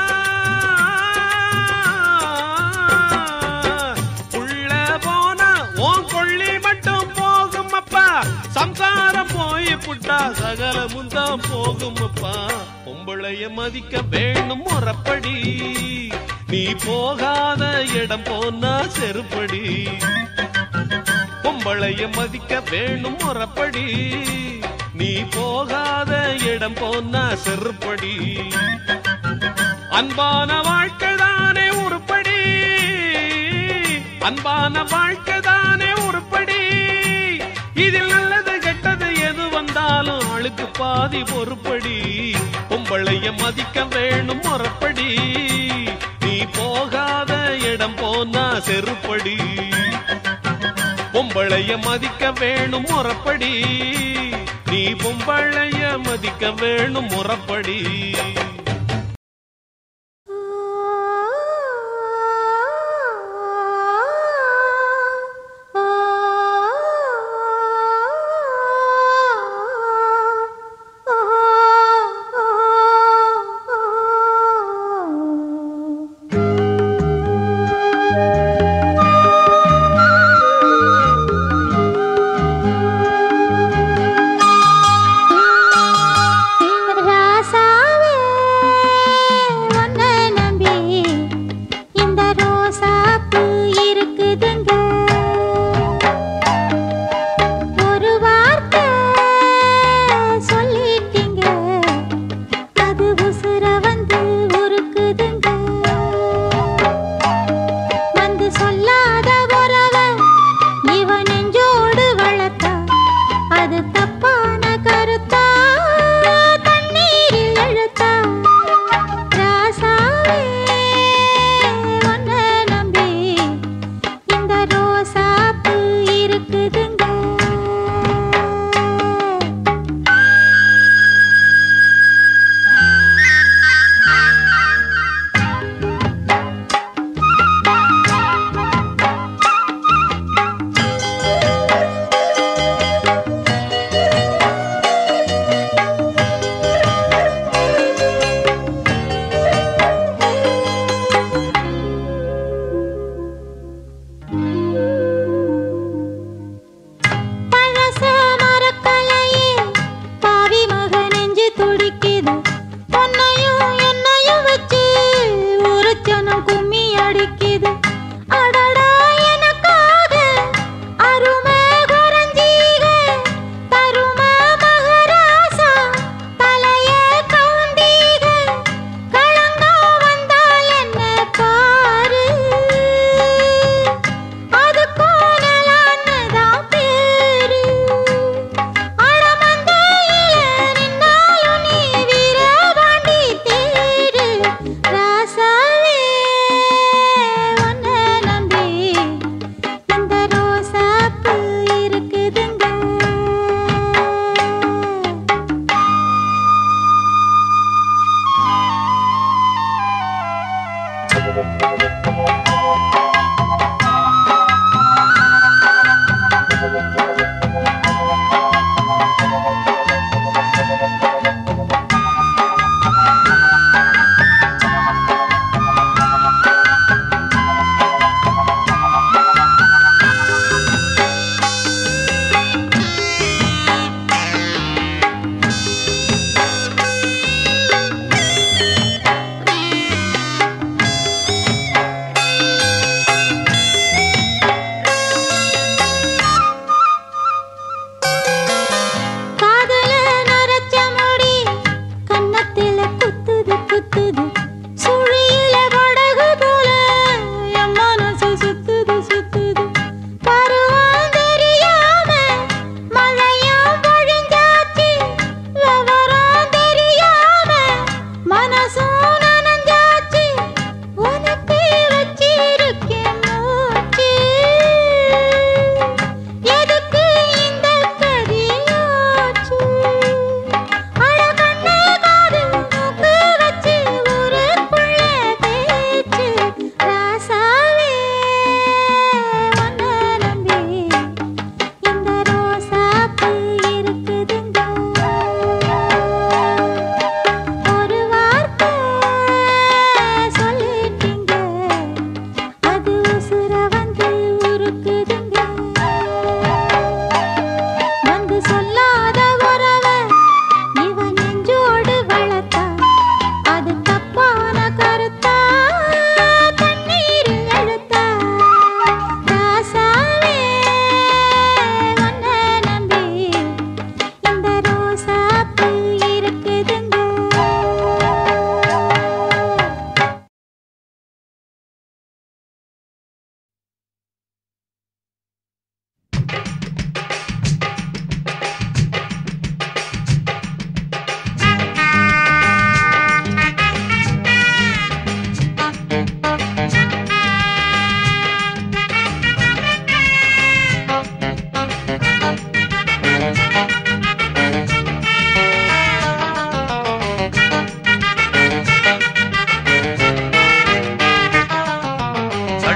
உள்ள போனா உன் கொள்ளி மட்டும் போகும் அப்பா சம்சாரம் போய் புட்டா சகல முந்தான் போகும் அப்பா பொம்பளைய மதிக்க வேணும் முறப்படி நீ போகாத இடம் போனா செருப்படி பொம்பளைய மதிக்க வேணும் முறப்படி நீ போகாத இடம் போனா செருப்படி அன்பான வாழ்க்கைதானே உருப்படி அன்பான வாழ்க்கைதானே உருப்படி இதில் நல்லது கெட்டது எது வந்தாலும் ஆளுக்கு பாதி பொறுப்படி பொம்பளைய மதிக்க வேணும் முறப்படி நீ போகாத இடம் போனா செருப்படி பொம்பளைய மதிக்க வேணும் முறப்படி நீ பொம்பளைய மதிக்க வேணும் முறப்படி ராசாவே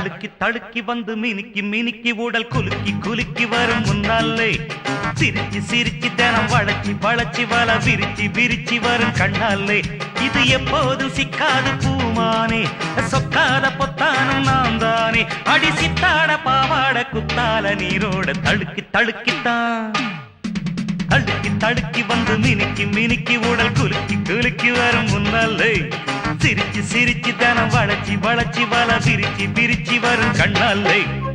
தடுக்கி தடுக்கி வந்து மினுக்கி மினுக்கி உடல் குலுக்கி குலுக்கி வரும் முன்னாலே சிரிச்சு சிரிச்சு தினம் வளைச்சி வளைச்சி வள விரிச்சி விரிச்சி வரும் கண்ணாலே இது எப்போதும் சிக்காது பூமானே சொக்காத பொத்தானும் நான் தானே அடி சித்தாட பாவாட குத்தால நீரோட தடுக்கி தடுக்கித்தான் தடுக்கி தடுக்கி வந்து மினுக்கி மினுக்கி உடல் குலுக்கி குலுக்கி வரும் முன்னாலே சிரிச்சு சிரிச்சு தனம் வளைச்சி வளைச்சி வள விரிச்சி விரிச்சி வரும் கண்ணாலே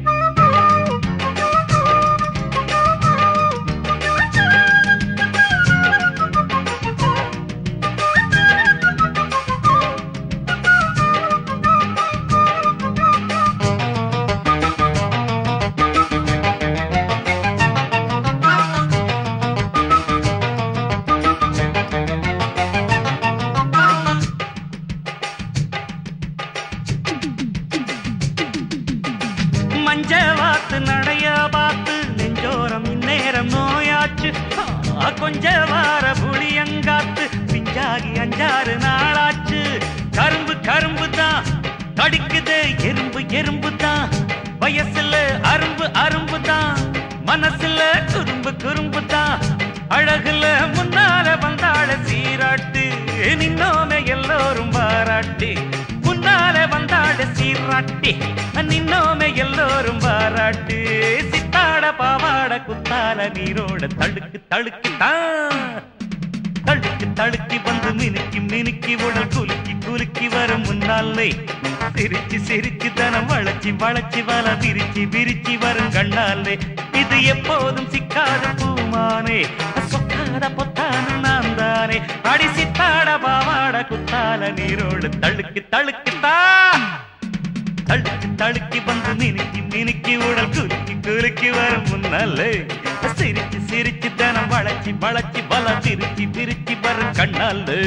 மஞ்சவாத்து நடைய பார்த்து நெஞ்சோரம் இந்நேரம் நோயாச்சு கொஞ்ச வார புளியங்காத்து பிஞ்சாகி அஞ்சாறு நாளாச்சு கரும்பு கரும்பு தான் கடிக்குது எறும்பு எறும்பு தான் வயசுல அரும்பு அரும்பு தான் மனசுல குறும்பு குறும்பு தான் அழகுல முன்னால வந்தாள சீராட்டு நின்னோமே எல்லோரும் பாராட்டி முன்னால வந்தாள சீராட்டி நின்னோமே எல்லோரும் பாராட்டு சித்தாட பாவாட குத்தால நீரோட தடுக்கு தடுக்கு தடுக்கு தடுக்கி வந்து மினுக்கி மினுக்கி உடல் குலுக்கி குலுக்கி வரும் முன்னாலே சிரிச்சு சிரிச்சு தனம் வளைச்சி வளைச்சி வள விரிச்சி விரிச்சி வரும் கண்ணாலே இது எப்போதும் சிக்காத பூமானே சொக்காத பொத்தான நான் தானே அடி சித்தாட பாவாட குத்தால நீரோடு தடுக்கு தடுக்கு தடுக்கு தடுக்கி வந்து மினுக்கி மினுக்கி உடல் குலுக்கி குலுக்கி வரும் முன்னாலே சிரிச்சு சிரிச்சு தனம் வளைச்சி வளைச்சி வள விரிச்சி விரிச்சி வரும் கண்ணாலே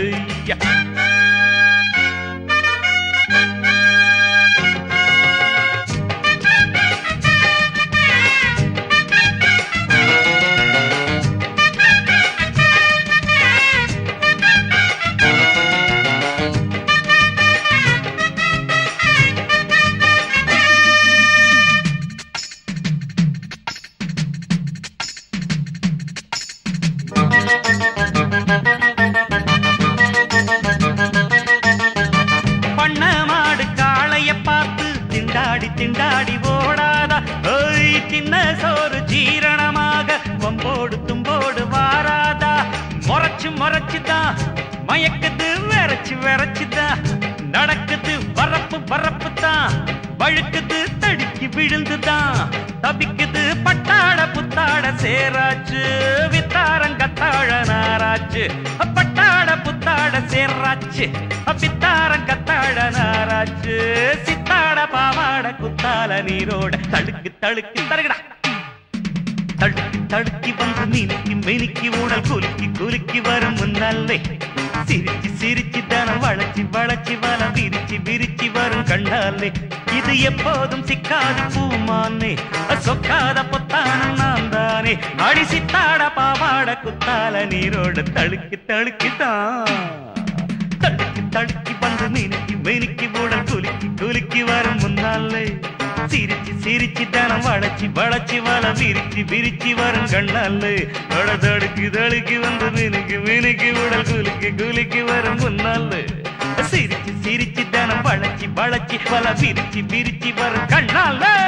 பண்ண மாடு காளைய பார்த்து திண்டாடி திண்டாடி ஓடாதா ஓய் தின்ன சோறு ஜீரணமாக கொம்போடு தும்போடு வாராதா முறைச்சு முறைச்சுதான் மயக்குது விரைச்சு விரைச்சுதான் நடக்குது வரப்பு வரப்பு தான் வழுக்குது தடுக்கி விழுந்துதான் தபிக்குது பட்டாட புத்தாட சேராச்சு வித்தாரங்கத்தாழ நாராச்சு பட்டாட புத்தாட சேராச்சு வித்தாரங்கத்தாழ நாராச்சு சித்தாட பாவாட குத்தால நீரோட தடுக்கு தடுக்கு தருகடா தடுக்கி தடுக்கி வந்து மினுக்கி மினுக்கி உடல் குலுக்கி குலுக்கி வரும் முன்னாலே சிரிச்சு சிரிச்சு தனம் வளைச்சி வளைச்சி வள விரிச்சி விரிச்சி வரும் கண்ணாலே இது எப்போதும் சிக்காது பூமானே சொக்காத பொத்தான நான் தானே அடி சித்தாட பாவாட குத்தால நீரோட தடுக்கி தடுக்கித்தான் தடுக்கி தடுக்கி வந்து மினுக்கி மினுக்கி உடல் குலுக்கி குலுக்கி வரும் முன்னாலே சிரிச்சு சிரிச்சு தனம் வளைச்சி வளைச்சி வள விரிச்சி விரிச்சி வரும் கண்ணாலே அட தடுக்கி தடுக்கி வந்து மினுக்கி மினுக்கி உடல் குலுக்கி குலுக்கி வரும் முன்னாலே சிரிச்சு சிரிச்சு தனம் வளைச்சி வளைச்சி வள விரிச்சி விரிச்சி வரும் கண்ணாலே